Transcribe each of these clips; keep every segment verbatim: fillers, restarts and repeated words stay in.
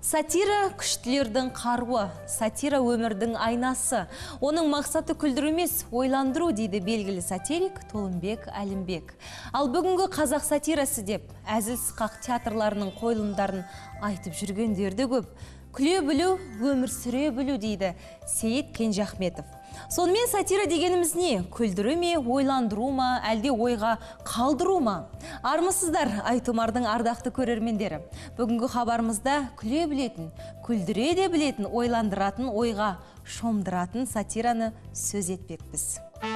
Сатира күштілердің қаруы, сатира өмірдің айнасы. Оның мақсаты күлдіру емес, ойландыру дейді белгілі сатирик Толымбек Әлімбек. Ал бүгінгі қазақ сатирасы деп, әзіл-сықақ театрларының қойылымдарын айтып жүргендерді көп. Күле білу, өмір сүре білу дейді Сейіт Кенжахметов. Сонымен сатира дегеніміз не? Күлдіру ме, ойландыру ма, әлде ойға қалдыру ма? Армысыздар, Айтұмардың ардақты көрермендері. Бүгінгі хабарымызда күле білетін, күлдіре де білетін, ойландыратын, ойға шомдыратын сатираны сөз етпекпіз.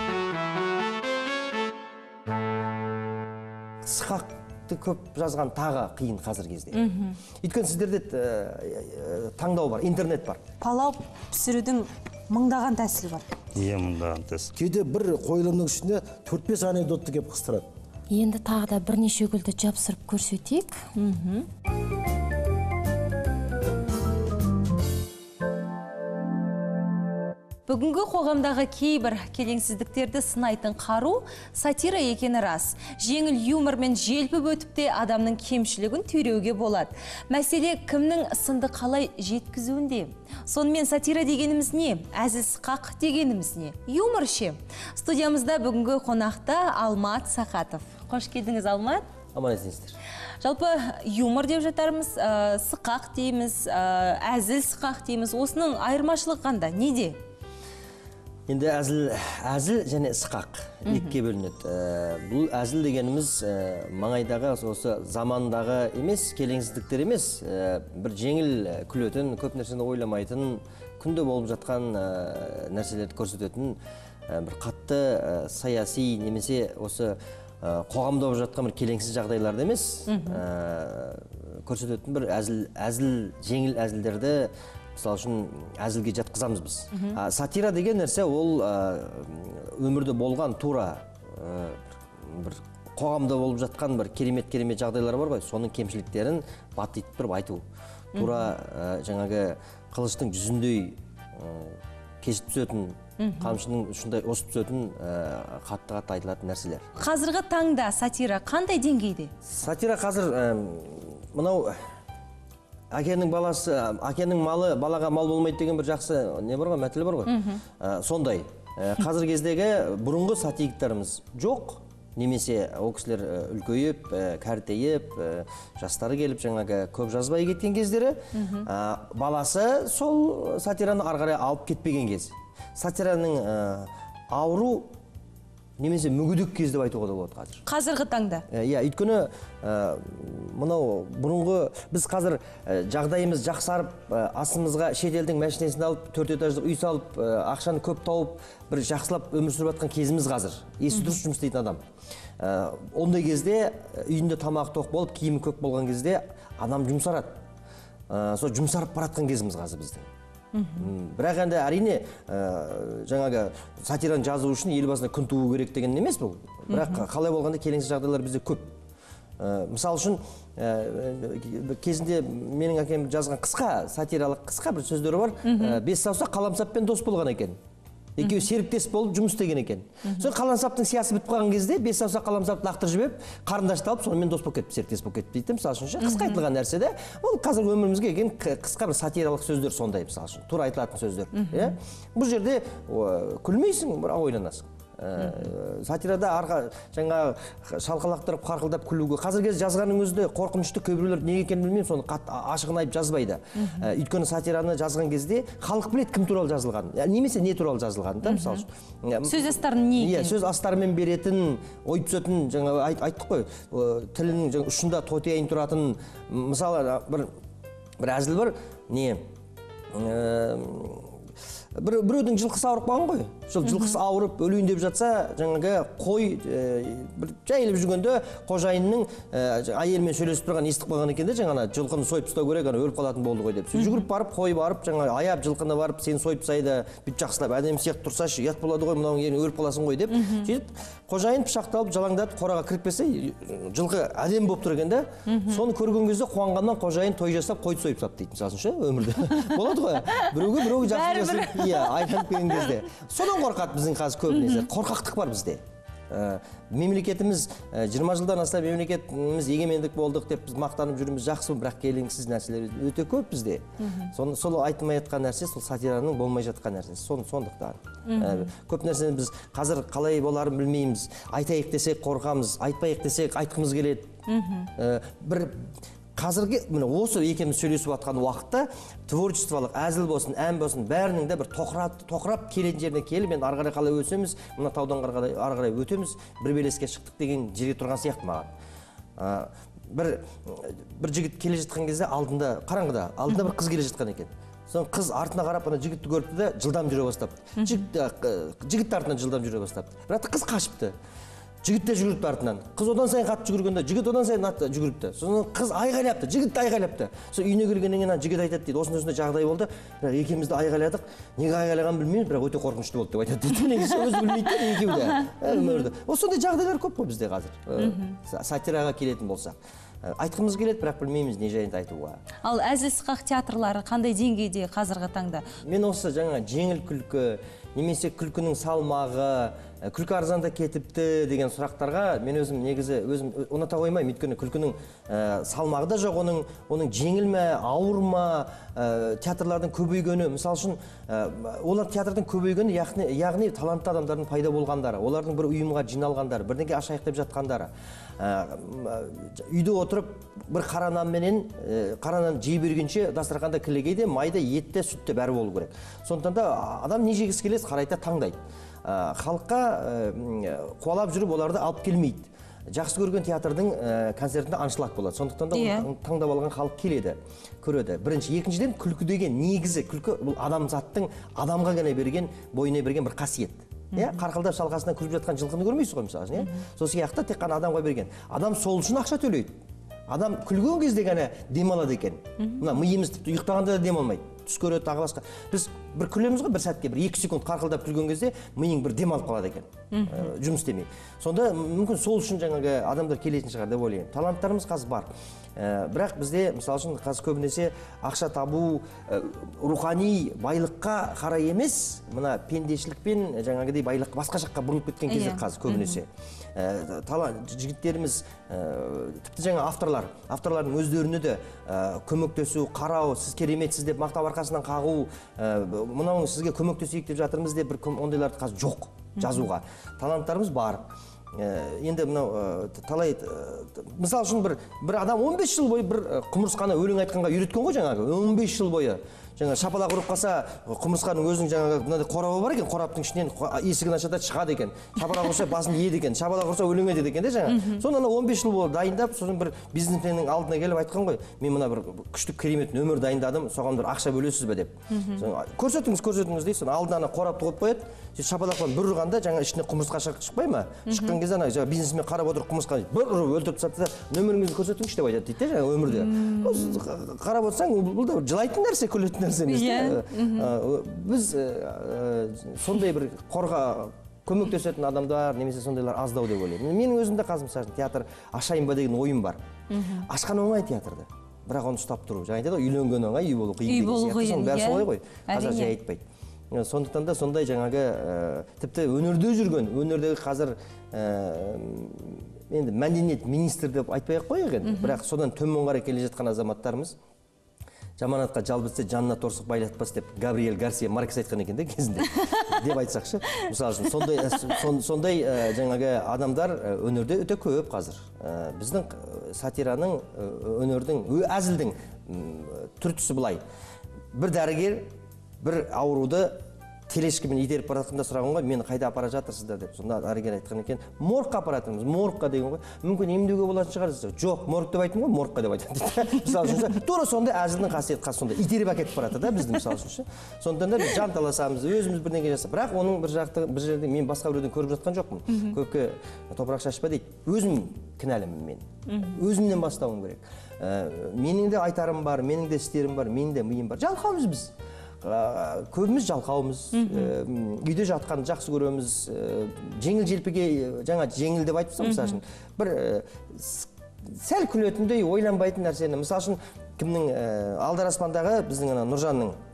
Сықақты көп жазған тағы қиын қазір кезде. Өйткені сіздерде таңдау бар, интернет бар. Палау пісірудің мыңдаған тәсілі бар. Е, мыңдаған тәсіл. Кейде бір қойылымның ішінде төрт-бес анекдотты кеп қыстырады. Енді тағы да бірнеше гүлді жапсырып көрсетейік. Бүгінгі қоғамдағы кейбір келеңсіздіктерді сынайтын қару сатира екені рас. Жеңіл юмормен желпіп өтіп те адамның кемшілігін түйреуге болады. Мәселе кімнің сынды қалай жеткізуінде. Сонымен сатира дегеніміз не? Әзіл-сықақ дегеніміз не? Юмор ше. Студиямызда бүгінгі қонақта Алмат Сақатов. Қош келдіңіз, Алмат. Аман есіңіздер. Жалпы юмор деп жатармыз, сықақ дейміз, әзіл-сықақ дейміз. Осының айырмашылығы қандай? Неде? Енді әзіл, әзіл және сықақ екіге бөлінеді. Бұл әзіл дегеніміз маңайдағы осы замандағы емес, келеңсіздіктер емес, бір жеңіл күлетін, көп нәрсені ойламайтын, күнде болып жатқан нәрселерді көрсететін, бір қатты саяси немесе осы қоғамда болып жатқан бір келеңсіз жағдайларды емес, көрсететін бір әзіл, әзіл, жеңіл әзілдерді мысалы үшін әзілге жатқызамыз біз. Сатира деген нәрсе ол өмірде болған тура бір қоғамда болып жатқан бір керемет-керемет жағдайлар бар ғой, соның кемшіліктерін батитып тұрып айту. Тура жаңағы қылыштың жүзіндей кесіп түсетін, қамшының ұшындай осып түсетін қатты-қатты айтылатын нәрселер. Қазіргі таңда сатира қандай деңгейде? Сатира қазір мынау әкенің баласы, әкенің малы балаға мал болмайды деген бір жақсы не бар ғой, мәтілі бар ғой. Сондай. Қазір кездегі бұрынғы сатириктеріміз жоқ, немесе ол кісілер үлкейіп, кәртейіп, жастары келіп, жаңағы көп жазбай кеткен кездері, баласы сол сатираны ары қарай алып кетпеген кез. Сатираның ауру немесе мүгедек кез деп айтуға да болады қазір. Қазіргі таңда? Иә, өйткені мынау бұрынғы біз қазір жағдайымыз жақсарып, асымызға шетелдің мәшинесін алып, төрт этаждық үй салып, ақшаны көп тауып, бір жақсылап өмір сүріп жатқан кезіміз қазір. Есі дұрыс жұмыс істейтін адам. Ондай кезде үйінде тамақ тоқ болып, киімі көп болған кезде адам жұмсарады. Сол жұмсарып баратқан кезіміз қазір біздің. Бірақ енді әрине жаңағы сатираны жазу үшін елбасына күн туу керек деген емес бұл. Бірақ қалай болғанда келеңсіз жағдайлар бізде көп. Мысал үшін кезінде менің әкем жазған қысқа, сатиралық қысқа бір сөздері бар. Бес саусақ қаламсаппен дос болған екен. Екеуі серіктес болып жұмыс істеген екен. Сол қаламсаптың сиясы бітіп қалған кезде бес саусақ қаламсапты лақтырып жіберіп, қарындашты алып, сонымен дос болып кетті, серіктес болып кетті дейді. Мысалы үшін қысқа айтылған нәрсе де, ол қазір өмірімізге келген қысқа бір сатиралық сөздер сондай, мысалы үшін, тура айтылатын сөздер. Бұл жерде күлмейсің, бірақ ойланасың. Сатирада арқа жаңа шалқалақтырып қарқылдап күлуге қазір кезде жазғанның өзінде қорқынышты көбіреулер неге екенін білмеймін, соны ашығын айтып жазбайды. Өйткені сатираны жазған кезде халық біледі кім туралы жазылған, немесе не туралы жазылған да, мысалы үшін. Сөз астарын не екен? Сөз астарымен беретін, ой түсетін, жаңа айттық қой, тілінің ұшында тотияйын тұратын, мысалы бір әзіл бар, не біреудің жылқысы ауырып қалған ғой. Сол жылқысы ауырып өлейін деп жатса, жаңағы қой бір жайылып жүргенде қожайынның әйелімен сөйлесіп тұрған естіп қалған екен де, жаңағы жылқыны сойып тастау керек, өліп қалатын болды ғой деп. Жүгіріп барып, қой барып, жаңағы аяп жылқыны барып, сені сойып тастайды, бүйтіп жақсылап әдемі сияқты тұрсашы, ұят болады ғой, мынауың енді өліп қаласың ғой деп. Сөйтіп, қожайын пышақты алып жалаңдатып қораға кіріп келсе, жылқы әдемі болып тұр екен де. Соны көрген кезде қуанғаннан қожайын той жасап, қойды сойып тастапты дейді, мысалы үшін өмірде. Болады ғой. Біреуге біреуге жақсы жасап, иә, айналып келген кезде. Содан қорқады біздің қазір көбінесе. Қорқақтық бар бізде. Мемлекетіміз жиырма жылдан астам мемлекетіміз егемендік болдық деп біз мақтанып жүрміз, жақсы, бірақ келеңсіз нәрселер өте көп бізде. Сол айтылмай жатқан нәрсе, сол сатираның болмай жатқан нәрсесі. Сондықтан көп нәрсені біз қазір қалай боларын білмейміз. Айтайық десек қорқамыз, айтпайық десек айтқымыз келеді. Бір қазіргі осы екеуміз сөйлесіп жатқан уақытта творчестволық әзіл болсын, ән болсын, бәрінің де бір тоқырап, тоқырап келетін жеріне келіп, енді ары қарай қалай өсеміз, мына таудан ары қарай өтеміз, бір белеске шықтық деген жерге тұрған сияқты маған. Бір бір жігіт келе жатқан кезде алдында, қараңғыда, алдында бір қыз келе жатқан екен. Соң қыз артына қарап ана жігітті көріпті де жылдам жүре бастапты. Жігіт артынан жылдам жүре бастапты. Бірақ қыз қашыпты. Жігіт те жүгіріпті артынан. Қыз одан сайын қатты жүгіргенде, жігіт одан сайын жүгіріпті. Сосын қыз айғайлапты, жігіт те айғайлапты. Сол үйіне келгеннен кейін жігіт айтады дейді, осындай жағдай болды. Бірақ екеуміз де айғайладық. Неге айғайлағанын білмеймін, бірақ өте қорқынышты болды деп айтады дейді. Негізі өзі білмейді екеуі де. Өмірде. Осындай жағдайлар көп қой бізде қазір. Сатираға келетін болсақ. Айтқымыз келеді, бірақ білмейміз не жайында айтуға. Ал әзіл-сықақ театрлары қандай деңгейде қазіргі таңда? Мен осы жаңа жеңіл күлкі, немесе күлкінің салмағы, күлкі арзанда кетіпті деген сұрақтарға мен өзім негізі өзім ұната қоймаймын. Өйткені күлкінің салмағы да жоқ, оның оның жеңіл ме, ауыр ма, театрлардың көбейгені, мысалы үшін олар театрдың көбейгені, яғни талантты адамдардың пайда болғандары, олардың бір ұйымға жиналғандары, бірдеңе ашайық деп жатқандары. Үйде отырып бір қара нанменен қара нан жей бергенше дастарханда кілегейде, майда, етте, сүтте бәрі болу керек. Сондықтан да адам не жегісі келеді, қарайта таңдайды. Халыққа қуалап жүріп оларды алып келмейді. Жақсы көрген театрдың концертінде аншлаг болады. Сондықтан да таңдап алған халық келеді, көреді. Бірінші, екіншіден күлкі деген негізі, күлкі бұл адамзаттың адамға ғана берген, бойына берген бір қасиет. Қарқылдап шалқасынан күліп жатқан жылқыны көрмейсіз ғой мысалы. Сол сияқты тек қана адамға берген. Адам сол үшін ақша төлейді. Адам күлген кезде ғана демалады екен. Мына миымыз тіпті ұйықтағанда да демалмайды. Түс көреді, тағы басқа. Біз бір күлеміз ғой, бір сәтке, бір екі секунд қарқылдап күлген кезде миың бір демалып қалады екен. Жұмыс істемей. Сонда мүмкін сол үшін жаңағы адамдар келетін шығар деп ойлаймын. Таланттарымыз қазір бар. Бірақ бізде мысалы үшін қазір көбінесе ақша табу, рухани байлыққа қарай емес, мына пендешілікпен жаңағыдай байлық басқа жаққа бұрылып кеткен кезде қазір көбінесе. Жігіттеріміз, тіпті жаңа авторлар, авторлардың өздеріне де көмектесу, қарау, сіз кереметсіз деп мақтап арқасынан қағу, мынауың сізге көмектесейік деп жатырмыз деп бір ондайларды қазір жоқ жазуға. Таланттарымыз бар. Енді мынау талай, мысал үшін бір адам он бес жыл бойы бір құмырсқаны өлең айтқанға үйреткен ғой жаңағы, он бес жыл бойы. Жаңа шапалақ ұрып қалса, құмырсқаның өзінің жаңағы мынандай қорабы бар екен, қораптың ішінен есігін ашады шығады екен. Шапалақ ұрса басын еді екен, шапалақ ұрса өлең айтады екен де жаңа. Соны он бес жыл болды дайындап, сосын бір бизнесменнің алдына келіп айтқан ғой, мен мына бір күшті керемет нөмір дайындадым, соған бір ақша бөлесіз бе деп. Көрсетіңіз, көрсетіңіз дейді, соны алдына қорапты қойып қояды. Шапалақпен бір ұрғанда жаңа ішіне құмырсқа шықпай ма? Шыққан кезде ана бизнесмен қарап отырып құмырсқа бір ұрып өлтіріп тастады да, нөміріңізді көрсетіңізші деп айтады дейді жаңа өмірде. Қарап отырсаң, бұл да жылайтын нәрсе, күлетін нәрсе емес. Біз сондай бір қорға көмектесетін адамдар, немесе сондайлар аздау деп ойлаймын. Менің өзімде қазір мысалы театр ашайын ба деген ойым бар. Ашқан оңай театрды, бірақ оны ұстап тұру. Жаңа айтады ғой, үйленген оңай, үй болу қиын деген сияқты. Соның бәрі солай ғой. Қазір жай айтпайды. Сондықтан да сондай жаңағы тіпті өнерде жүрген, өнердегі қазір енді мәдениет министр деп айтпай-ақ қояйық енді, бірақ содан төмен қарай келе жатқан азаматтарымыз жаманатқа жал бітсе жанына торсық байлатпас деп Габриэль Гарсия Маркес айтқан екен де кезінде деп айтсақшы. Мысалы үшін сондай сондай жаңағы адамдар өнерде өте көп қазір. Біздің сатираның, өнердің, әзілдің түр-түсі былай. Бір дәрігер бір ауруды телешкімен итеріп бара жатқанда сұраған ғой, мені қайда апара жатырсыздар деп. Сонда дәрігер айтқан екен, моргқа апаратырмыз, моргқа деген ғой. Мүмкін емдеуге болатын шығарсыз. Жоқ, морг деп айттым ғой, моргқа деп айтады. Мысалы үшін, тура сондай әзілдің қасиеті қас сонда итеріп әкетіп барады да біздің мысалы үшін. Сондықтан да біз жанталасамыз, өзіміз бірдеңе жасап. Бірақ оның бір жақты бір жерде мен басқа біреуден көріп жатқан жоқпын. Көпке топырақ шашпа дейді. Өзім кінәлімін мен. Өзімнен бастауым керек. Менің де айтарым бар, менің де істерім бар, менің де миым бар. Жалқаумыз біз. Көбіміз жалқаумыз, үйде жатқанды жақсы көреміз, жеңіл желпіге, жаңа жеңіл деп айтыпсам, мысалы үшін, бір сәл күлетіндей ойланбайтын нәрсені, мысалы үшін, кімнің Алдар Аспандағы біздің Нұржанның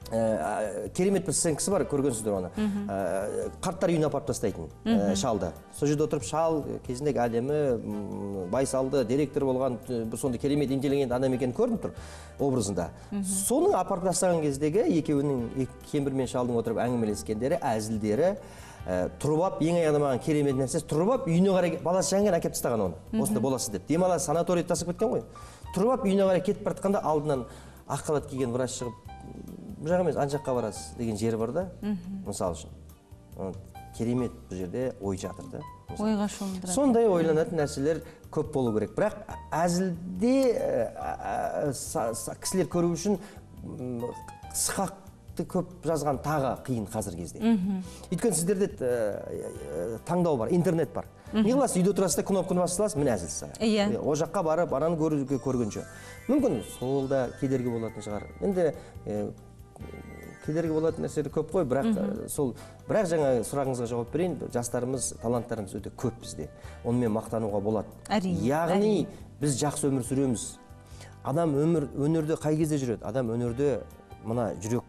Ә, керемет бір сценкасы бар, көргенсіздер оны. Ә, қарттар үйіне апарып тастайтын ә, шалды. Сол жерде отырып шал кезіндегі әдемі, байсалды, директор болған, бір сондай керемет интеллигент адам екенін көрініп тұр образында. Соның апарып тастаған кездегі екеуінің, кемпір мен шалдың отырып әңгімелескендері, әзілдері, ә, тұрып алып, ең аяғында маған керемет нәрсесі, тұрып алып үйіне қарай баласы жаңған әкеп тастаған оны. Осында боласыз деп. Демала санаторий тасып кеткен ғой. Тұрып алып үйіне қарай кетіп бара жатқанда алдынан ақ халат киген врач шығып, бұл жақ емес, ана жаққа барасыз деген жері бар да, мысал үшін. Керемет бұл жерде ой жатыр да. Ойға шомдырады. Сондай ойланатын нәрселер көп болу керек. Бірақ әзілде кісілер көру үшін сықақты көп жазған тағы қиын қазір кезде. Өйткені сіздерде таңдау бар, интернет бар. Не қыласыз, үйде тұрасыз да кнопканы басасыз, міне әзілсіз. Иә. О жаққа барып, ананы көргенше. Мүмкін сол да кедергі болатын шығар. Енді кедергі болатын нәрселер көп қой, бірақ сол бірақ жаңа сұрағыңызға жауап берейін, жастарымыз, таланттарымыз өте көп бізде. Онымен мақтануға болады. Яғни біз жақсы өмір сүреміз. Адам өмір өнерде қай кезде жүреді? Адам өнерде мына жүрек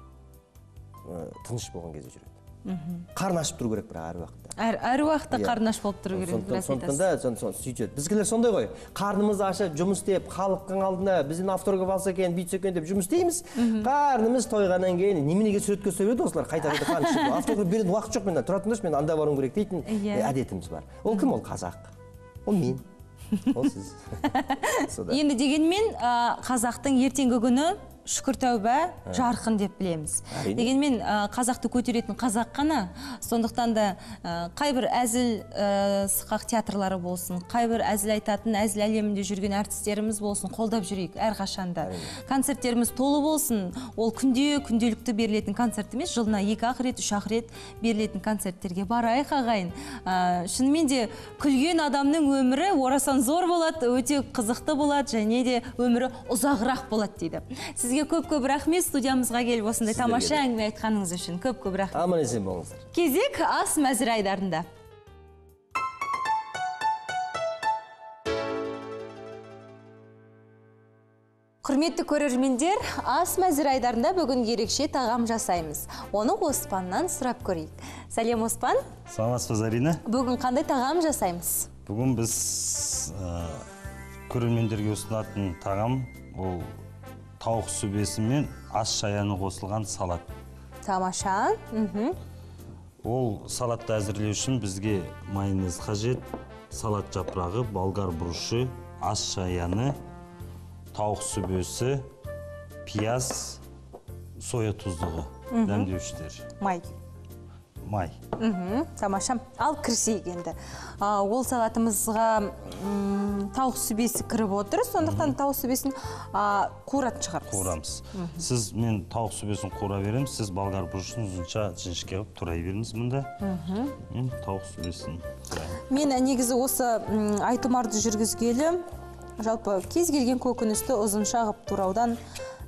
тыныш болған кезде жүреді. Қарны ашып тұру керек бір әр уақытта. Әр уақытта қарны ашып болып тұру керек. Сондықтан да сөйтеді. Біздікілер сондай ғой. Қарнымызды ашып жұмыс істеп, халықтың алдына бізден автограф алса екен, бүйтсе екен деп жұмыс істейміз. Қарнымыз тойғаннан кейін неменеге суретке түсіреді осылар қайта-қайта қарны ашып. Автограф беретін уақыт жоқ, мен тұра тұрыңдаршы, мен анда баруым керек дейтін әдетіміз бар. Ол кім? Ол қазақ. Ол мен. Ол сіз. Енді дегенмен қазақтың ертеңгі күні шүкір тәуба жарқын деп білеміз. Дегенмен қазақты көтеретін қазақ қана, сондықтан да қайбір әзіл сықақ театрлары болсын, қайбір әзіл айтатын, әзіл әлемінде жүрген әртістеріміз болсын, қолдап жүрейік әрқашанда. Концерттеріміз толы болсын, ол күнде күнделікті берілетін концерт емес, жылына екі ақ рет, үш ақ рет берілетін концерттерге барайық ағайын. Шынымен де күлген адамның өмірі орасан зор болады, өте қызықты болады, және де өмірі ұзағырақ болады дейді. Сізге көп-көп рахмет, студиямызға келіп осындай тамаша әңгіме айтқаныңыз үшін. Көп-көп рахмет. Аман-есен болыңыздар. Кезек ас мәзір айдарында. Құрметті көрермендер, ас мәзір айдарында бүгін ерекше тағам жасаймыз. Оны Оспаннан сұрап көрейік. Сәлем, Оспан. Саламатсыз, Зарина. Бүгін қандай тағам жасаймыз? Бүгін біз көрермендерге ұсынатын тағам ол тауық сүбесі мен ас шаяны қосылған салат. Тамаша. Ол салатты әзірлеу үшін бізге майонез қажет, салат жапырағы, болгар бұрышы, ас шаяны, тауық сүбесі, пияз, соя тұздығы, дәмдеуіштер. Май. Май. Тамаша. Ал кірсейік енді. Ол салатымызға тауық сүбесі кіріп отыр, сондықтан тауық сүбесін қуыратын шығармыз. Қуырамыз. Сіз мен тауық сүбесін қуыра беремін, сіз болгар бұрышын ұзынша жіңішке қылып тұрай беріңіз мұнда. Мен тауық сүбесін қуырайын. Мен негізі осы айтымарды жүргізгелі, жалпы кез келген көкөністі ұзынша қылып тураудан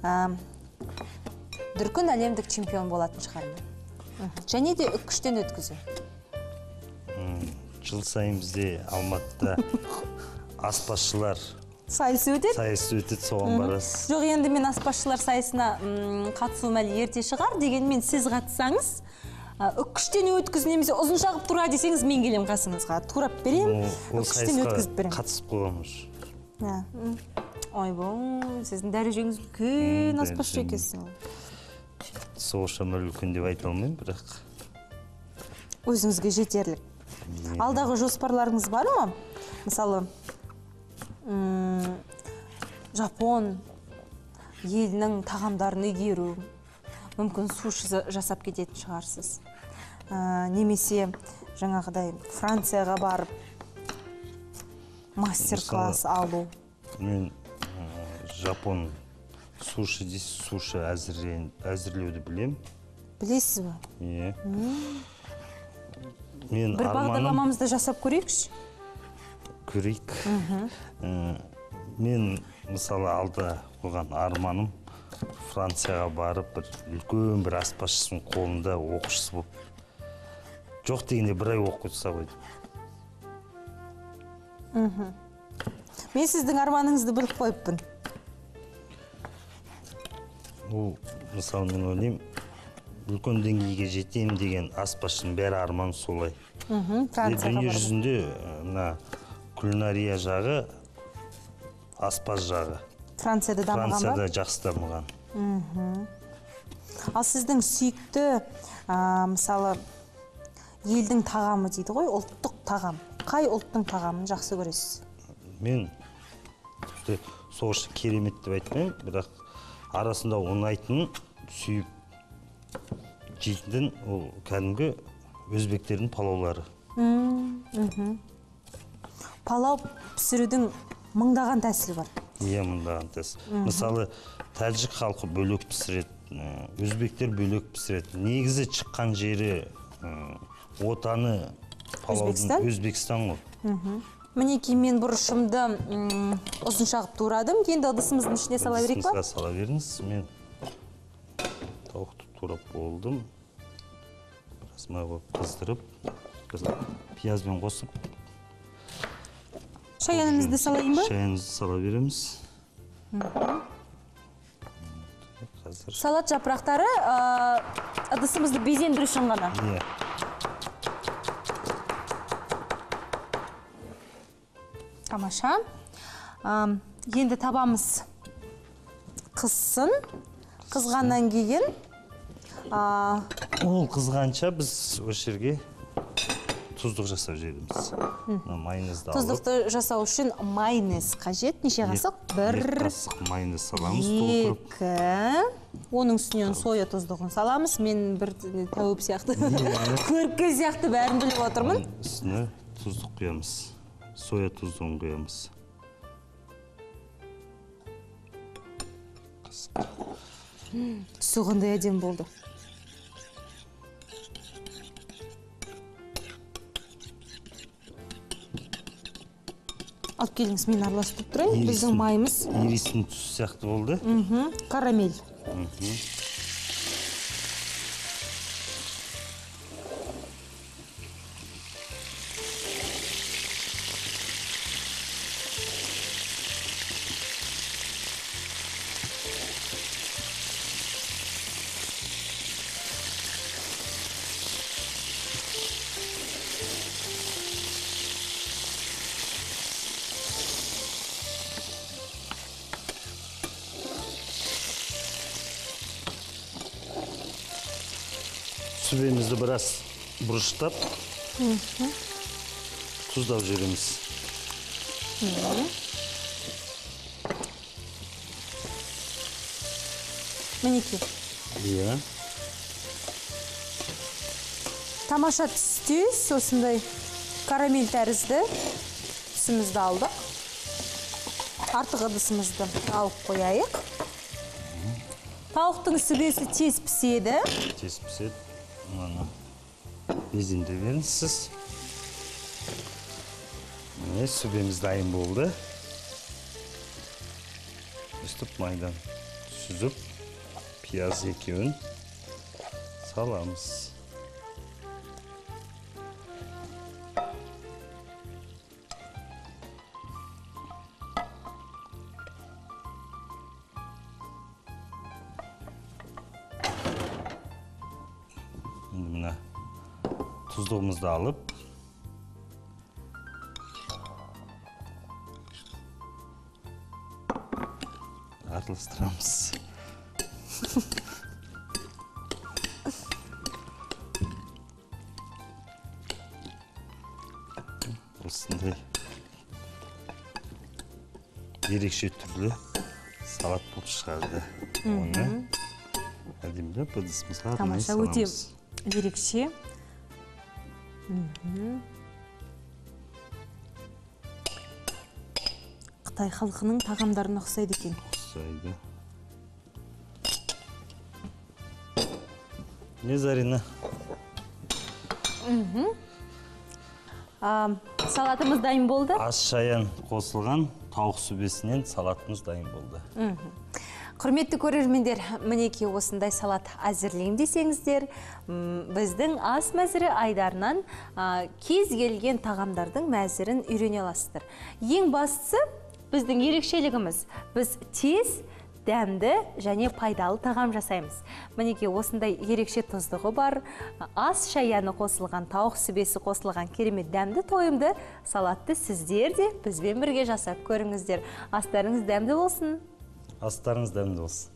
дүркін әлемдік чемпион болатын шығармын. Және де үккіштен өткізу. Жыл сайын бізде Алматыда аспазшылар сайысы өтеді? Сайысы өтеді, соған барасыз. Жоқ, енді мен аспазшылар сайысына қатысуым әлі ерте шығар, дегенмен сіз қатысаңыз, үккіштен өткізу немесе ұзынша қылып тура десеңіз, мен келем қасыңызға. Турап берем, үккіштен өткізіп берем. Қатысып қойғанмыз. Ой, бұл, сіздің дәрежеңіз үлкен аспазшы екенсіз. Соғышымдар үлкен деп айта алмайым, бірақ өзіңізге жетерлік. Алдағы жоспарларыңыз бар ма? Мысалы, Жапон елінің тағамдарын игеру, мүмкін суши жасап кететін шығарсыз. Немесе жаңағыдай Францияға барып мастер-класс алу. Мен Жапон суши дейсіз, суши әзірлеуді білем. Білесіз бі? Е. Бір бағдарламамызды жасап көрейікші? Көрейік. Мен, мысалы, алда қойған арманым Францияға барып, бір үлкен бір аспазшысының қолында оқушысы болып. Жоқ дегенде бір ай оқып қойса қойды. Мен сіздің арманыңызды біліп қойыппын. Ол мысалы мен ойлаймын, үлкен деңгейге жетейін деген аспазшының бәрі арман солай. Дүние жүзінде мына кулинария жағы, аспаз жағы. Францияда дамыған ба? Францияда жақсы дамыған. Ал сіздің сүйікті, мысалы, елдің тағамы дейді ғой, ұлттық тағам. Қай ұлттың тағамын жақсы көресіз? Мен соғышты керемет деп айтпаймын, бірақ арасында ұнайтын, сүйіп жейтін ол кәдімгі өзбектердің палаулары. Палау пісірудің мыңдаған тәсілі бар. Иә, мыңдаған тәсіл. Мысалы, тәжік халқы бөлек пісіреді, өзбектер бөлек пісіреді. Негізі шыққан жері отаны палаудың Өзбекстан ғой. Мінекей мен бұрышымды ұзын шағып турадым. Енді ыдысымыздың ішіне сала берейік па? Ыдысымызға сала беріңіз. Мен тауықты турап болдым. Біраз май қойып қыздырып, пиязбен қосып. Шаянымызды салайын ба? Шаянымызды сала береміз. Салат жапырақтары ыдысымызды безендіру үшін ғана. Иә. Тамаша. Енді табамыз қызсын. Қызғаннан кейін. Ол қызғанша біз осы жерге тұздық жасап жібереміз. Майонезді алып. Тұздықты жасау үшін майонез қажет. Неше қасық? Бір. Екі қасық майонез саламыз толтырып. Екі. Оның үстінен соя тұздығын саламыз. Мен бір тәуіп сияқты, көріпке сияқты бәрін біліп отырмын. Үстіне тұздық құямыз. Соя тұздығын құямыз. Түсі қандай әдем болды. Алып келіңіз, мен араластырып тұрайын. Біздің майымыз иристің түсі сияқты болды. Карамель. Sübemizді біраз бұрыштап, тұздап жібереміз. Мінекей. Иә. Тамаша түсті, осындай карамель тәрізді түсімізді алдық. Артық ыдысымызды алып қояйық. Тауықтың сүбесі тез піседі. Тез піседі. Мұны безендіре беріңіз. Міне, сүбеміз дайын болды. Өстіп майдан сүзіп, пияз екеуін саламыз. Мына тұздығымызды алып, араластырамыз. Осындай ерекше түрлі салат болып шығарды. Оны әдемілеп ыдысымызға арнайы саламыз. Ерекше. Қытай халқының тағамдарына ұқсайды екен. Ұқсайды. Не, Зарина? Салатымыз дайын болды. Ас шаян қосылған тауық сүбесінен салатымыз дайын болды. Құрметті көрермендер, мінекей осындай салат әзірлейм десеңіздер, біздің ас мәзірі айдарынан кез келген тағамдардың мәзірін үйрене аласыздар. Ең бастысы біздің ерекшелігіміз, біз тез дәмді және пайдалы тағам жасаймыз. Мінекей осындай ерекше тұздығы бар, ас шаяны қосылған, тауық сүбесі қосылған керемет дәмді тойымды салатты сіздер де бізбен бірге жасап көріңіздер. Астарыңыз дәмді болсын. Астарыңыз дәмді болсын.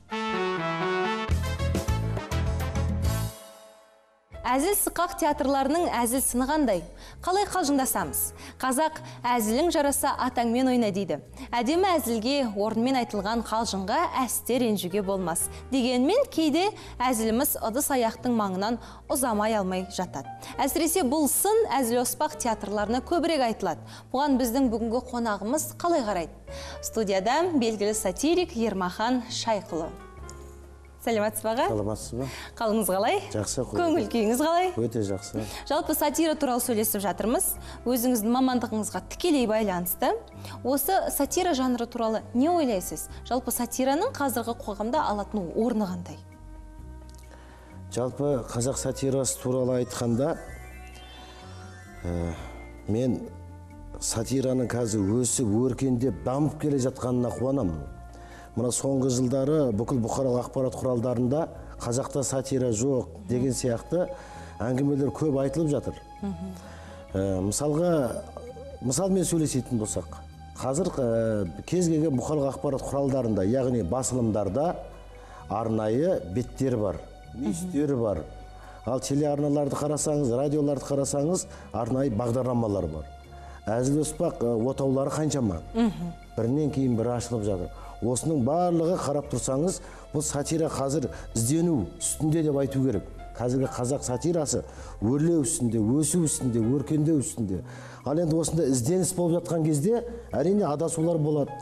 Әзіл сықақ театрларының әзіл сыны қандай? Қалай қалжыңдасамыз? Қазақ әзілің жараса атаңмен ойна дейді. Әдемі әзілге орынмен айтылған қалжыңға әсте ренжуге болмас. Дегенмен кейде әзіліміз ыдыс аяқтың маңынан ұзамай алмай жатады. Әсіресе бұл сын әзіл оспақ театрларына көбірек айтылады. Бұған біздің бүгінгі қонағымыз қалай қарайды? Студияда белгілі сатирик Ермахан Шайқұлы. Сәлеметсіз бе? Саламатсыз ба? Қалыңыз қалай? Жақсы. Көңіл күйіңіз қалай? Өте жақсы. Жалпы сатира туралы сөйлесіп жатырмыз. Өзіңіздің мамандығыңызға тікелей байланысты. Осы сатира жанры туралы не ойлайсыз? Жалпы сатираның қазіргі қоғамда алатын орны қандай? Жалпы қазақ сатирасы туралы айтқанда, мен сатираның қазір өсіп, өркендеп, дамып келе жатқанына қуанамын. Мына соңғы жылдары бүкіл бұқаралық ақпарат құралдарында қазақта сатира жоқ деген сияқты әңгімелер көп айтылып жатыр. Мысалға, мысалмен сөйлесетін болсақ, қазір кез келген бұқаралық ақпарат құралдарында, яғни басылымдарда арнайы беттері бар, мүйістері бар. Ал телеарналарды қарасаңыз, радиоларды қарасаңыз, арнайы бағдарламалар бар. Әзіл оспақ отаулары қаншама. Бірінен кейін бірі ашылып жатыр. Осының барлығы қарап тұрсаңыз, бұл сатира қазір іздену үстінде деп айту керек. Қазіргі қазақ сатирасы өрлеу үстінде, өсу үстінде, өркендеу үстінде. Ал енді осында ізденіс болып жатқан кезде, әрине адасулар болады,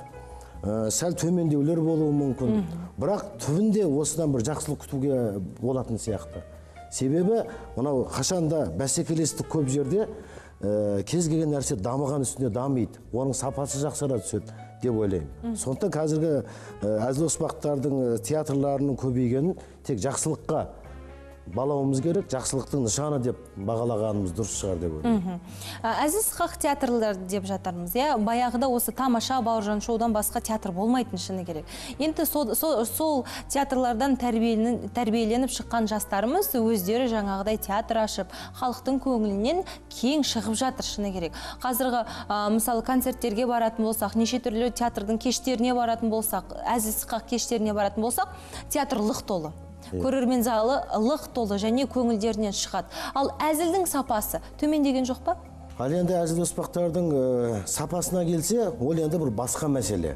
сәл төмендеулер болуы мүмкін. Бірақ түбінде осыдан бір жақсылық күтуге болатын сияқты. Себебі, мынау қашанда бәсекелестік көп жерде кез келген нәрсе дамыған үстіне дамиды, оның сапасы жақсара түседі деп ойлаймын. Сондықтан қазіргі әзіл оспақтардың театрларының көбейгенін тек жақсылыққа балауымыз керек, жақсылықтың нышаны деп бағалағанымыз дұрыс шығар деп ойлаймын. Әзіл сықақ театрлар деп жатармыз, иә? Баяғыда осы тамаша Бауыржан шоудан басқа театр болмайтын шыны керек. Енді сол театрлардан тәрбиеленіп шыққан жастарымыз өздері жаңағыдай театр ашып, халықтың көңілінен кең шығып жатыр шыны керек. Қазіргі мысалы концерттерге баратын болсақ, неше түрлі театрдың кештеріне баратын болсақ, әзіл сықақ кештеріне баратын болсақ, театр лық толы. Көрермен залы лық толы және көңілдерінен шығады. Ал әзілдің сапасы төмендеген жоқ па? Ал енді әзіл оспақтардың сапасына келсе, ол енді бір басқа мәселе.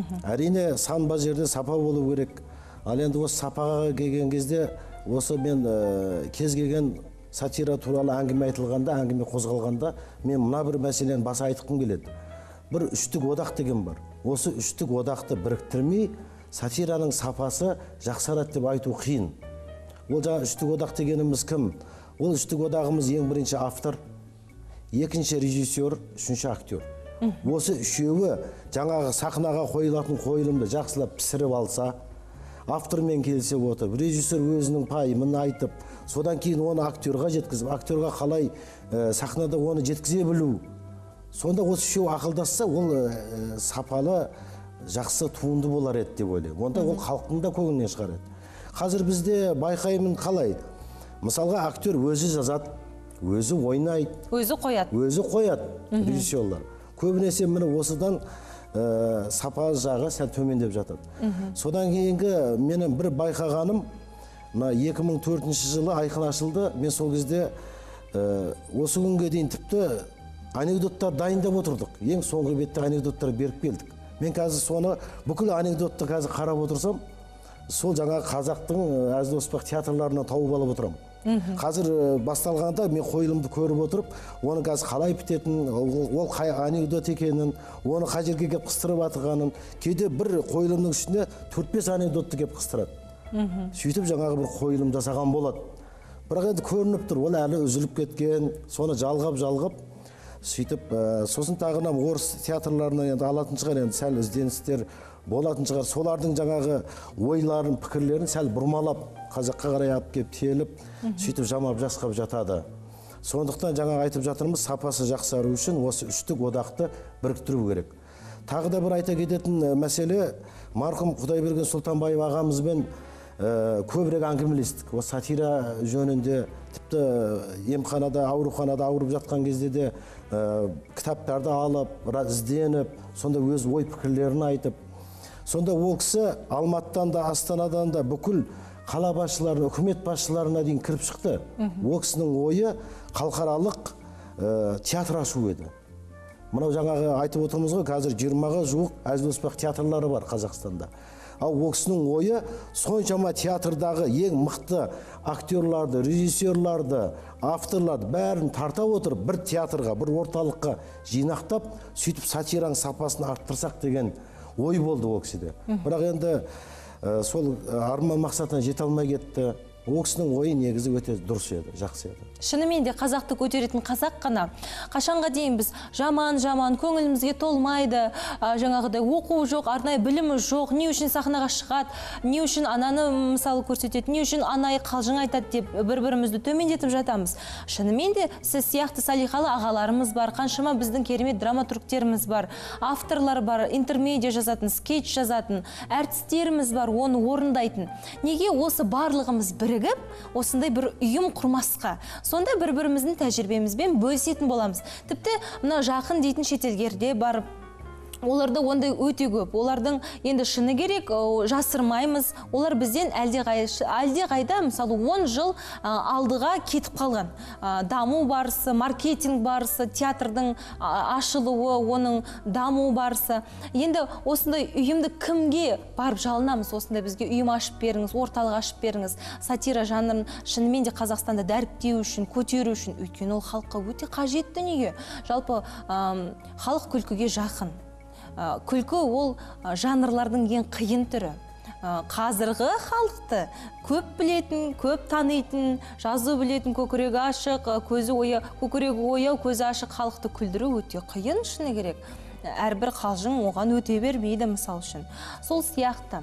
Әрине санба жерде сапа болу керек. Ал енді осы сапаға келген кезде, осы мен кез келген сатира туралы әңгіме айтылғанда, әңгіме қозғалғанда, мен мына бір мәселені баса айтқым келеді. Бір үштік одақ деген бар. Осы үштік одақты біріктірмей, сатираның сапасы жақсарады деп айту қиын. Ол жаңа үштік одақ дегеніміз кім? Ол үштік одағымыз ең бірінші автор, екінші режиссер, үшінші актер. Осы үшеуі жаңағы сахнаға қойылатын қойылымды жақсылап пісіріп алса, автормен келсе отырып, режиссер өзінің пайымын айтып, содан кейін оны актерға жеткізіп, актерға қалай сахнада оны жеткізе білу. Сонда осы үшеуі ақылдасса, ол сапалы жақсы туынды болар еді деп ойлаймын. Онда ол халықтың да көңілінен шығар еді. Қазір бізде байқаймын қалай. Мысалға актер өзі жазады, өзі ойнайды, өзі қояды. Өзі қояды режиссерлар. Көбінесе міне осыдан сапа жағы сәл төмендеп жатады. Содан кейінгі менің бір байқағаным, екі мың төртінші жылы айқын ашылды. Мен сол кезде осы күнге дейін тіпті анекдоттар дайындап отырдық. Ең соңғы бетте анекдоттар беріп келдік. Мен қазір соны бүкіл анекдотты қазір қарап отырсам, сол жаңа қазақтың әзіл оспақ театрларына тауып алып отырам. Қазір басталғанда мен қойылымды көріп отырып, оны қазір қалай бітетінін, ол қай анекдот екенін, оны қай жерге келіп қыстырып атырғанын, кейде бір қойылымның ішінде төрт бес анекдотты келіп қыстырады. Сөйтіп жаңағы бір қойылым жасаған болады. Бірақ енді көрініп тұр, ол әлі үзіліп кеткен, соны жалғап-жалғап сөйтіп, сосын тағына орыс театрларынан енді алатын шығар, енді сәл ізденістер болатын шығар. Солардың жаңағы ойларын, пікірлерін сәл бұрмалап, қазаққа қарай алып келіп теліп, сөйтіп жамап жасқап жатады. Сондықтан жаңа айтып жатырмыз, сапасы жақсару үшін осы үштік одақты біріктіру керек. Тағы да бір айта кететін мәселе, марқұм Құдайберген Сұлтанбаев ағамызбен көбірек әңгімелестік. Ол сатира жөнінде, тіпті емханада, ауруханада ауырып жатқан кезде де кітаптарды алып, ізденіп, сонда өз ой пікірлерін айтып. Сонда ол кісі Алматыдан да, Астанадан да бүкіл қала басшыларына, үкімет басшыларына дейін кіріп шықты. Ол кісінің ойы халықаралық театр ашу еді. Мынау жаңағы айтып отырмыз ғой, қазір жиырмаға жуық әзіл-оспақ театрлары бар Қазақстанда. Ал ол кісінің ойы соншама театрдағы ең мықты актерларды, режиссерларды, авторларды бәрін тарта отырып, бір театрға, бір орталыққа жинақтап, сөйтіп сатираның сапасын арттырсақ деген ой болды ол кісіде. Бірақ енді сол арман мақсатына жете алмай кетті. Ол кісінің ойы негізі өте дұрыс еді, жақсы еді. Шынымен де қазақты көтеретін қазақ қана. Қашанға дейін біз жаман-жаман, көңілімізге толмайды, жаңағыдай оқу жоқ, арнайы білімі жоқ, не үшін сахнаға шығады, не үшін ананы мысалы көрсетеді, не үшін анайы қалжың айтады деп бір-бірімізді төмендетіп жатамыз. Шынымен де сіз сияқты салиқалы ағаларымыз бар, қаншама біздің керемет драматургтеріміз бар, авторлар бар, интермедиа жазатын, скетч жазатын, әртістеріміз бар, оны орындайтын. Неге осы барлығымыз бірігіп, осындай бір ұйым құрмасқа, сонда бір-біріміздің тәжірибемізбен бөлісетін боламыз. Тіпті мына жақын дейтін шетелдерде барып, оларда ондай өте көп. Олардың енді шыны керек, жасырмаймыз. Олар бізден әлде қайда, мысалы он жыл алдыға кетіп қалған. Даму барысы, маркетинг барысы, театрдың ашылуы, оның даму барысы. Енді осындай ұйымды кімге барып жалынамыз? Осындай бізге ұйым ашып беріңіз, орталық ашып беріңіз. Сатира жанрын шынымен де Қазақстанда дәріптеу үшін, көтеру үшін. Өйткені ол халыққа өте қажетті дүние. Жалпы халық күлкіге жақын. Күлкі ол жанрлардың ең қиын түрі. Қазіргі халықты көп білетін, көп танитын, жазу білетін, көкірегі ашық, көзі ояу, көкірегі ояу, көзі ашық халықты күлдіру өте қиын, шыны керек. Әрбір қалжың оған өте бермейді, мысал үшін. Сол сияқты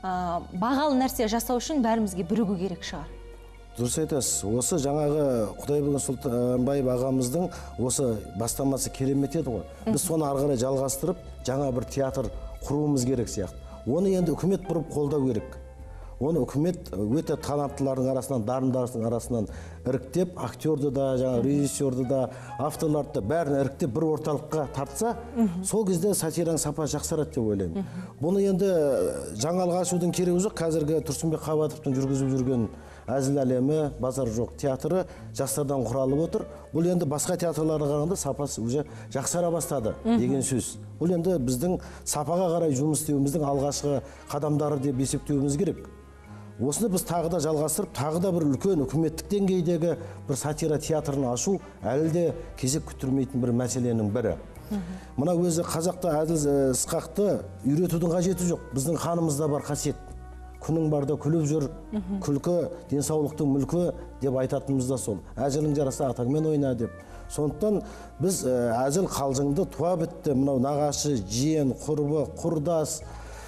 бағалы нәрсе жасау үшін бәрімізге бірігу керек шығар. Дұрыс айтасыз. Осы жаңағы Құдайберген Сұлтанбаев ағамыздың осы бастамасы керемет еді ғой. Біз соны ары қарай жалғастырып, жаңа бір театр құруымыз керек сияқты. Оны енді үкімет бұрып қолдау керек. Оны үкімет өте таланттылардың арасынан, дарындардың арасынан іріктеп, актерді да, жаңа режиссерді да, авторларды да бәрін іріктеп бір орталыққа тартса, сол кезде сатираның сапасы жақсарады деп ойлаймын. Бұны енді жаңалық ашудың керегі жоқ. Қазіргі Тұрсынбек Қабатовтың жүргізіп жүрген әзіл әлемі, базар жоқ театры жастардан құралып отыр. Бұл енді басқа театрларға қарағанда сапасы уже жақсара бастады деген сөз. Бұл енді біздің сапаға қарай жұмыс істеуіміздің алғашқы қадамдары деп есептеуіміз керек. Осыны біз тағы да жалғастырып, тағы да бір үлкен үкіметтік деңгейдегі бір сатира театрын ашу әлі де кезек күттірмейтін бір мәселенің бірі. Мына өзі қазақта әзіл сықақты үйретудің қажеті жоқ. Біздің қанымызда бар қасиет. Күнің барда күліп жүр, күлкі, денсаулықтың мүлкі деп айтатынымыз да сол. Әжілің жараса атаңмен ойна деп. Сондықтан біз әзіл қалжыңды туа бітті, мынау нағашы, жиен, құрбы, құрдас,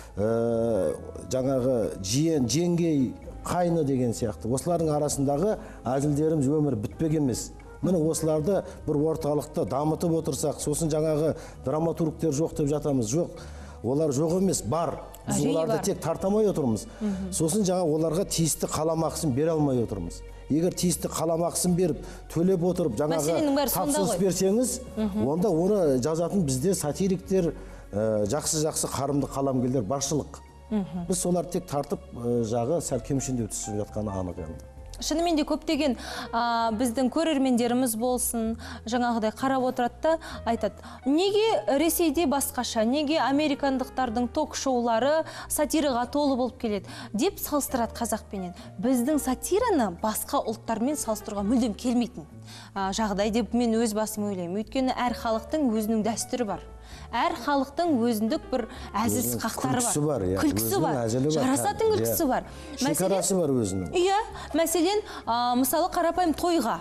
жаңағы жиен, жеңгей, қайны деген сияқты. Осылардың арасындағы әзілдеріміз өмір бітпек емес. Міне осыларды бір орталықта дамытып отырсақ, сосын жаңағы драматургтер жоқ деп жатамыз. Жоқ, олар жоқ емес, бар. Біз оларды тек тартамай отырмыз. Сосын жаңа оларға тиісті қаламақысын бере алмай отырмыз. Егер тиісті қаламақысын беріп, төлеп отырып, жаңағы тапсырыс берсеңіз, онда оны жазатын бізде сатириктер, жақсы-жақсы қарымды қаламгерлер баршылық. Біз соларды тек тартып, жағы сәл кемшіндеу түсіп жатқаны анық енді. Шынымен де көптеген біздің көрермендеріміз болсын, жаңағыдай қарап отырады да айтады, неге Ресейде басқаша, неге американдықтардың ток-шоулары сатираға толы болып келеді деп салыстырады қазақпенен. Біздің сатираны басқа ұлттармен салыстыруға мүлдем келмейтін жағдай деп мен өз басым ойлаймын. Өйткені әр халықтың өзінің дәстүрі бар. Әр халықтың өзіндік бір әзіл сықақтары бар. Күлкісі бар. Жарасатын күлкісі бар. Шекарасы бар өзінің. Иә, мәселен, мысалы қарапайым тойға.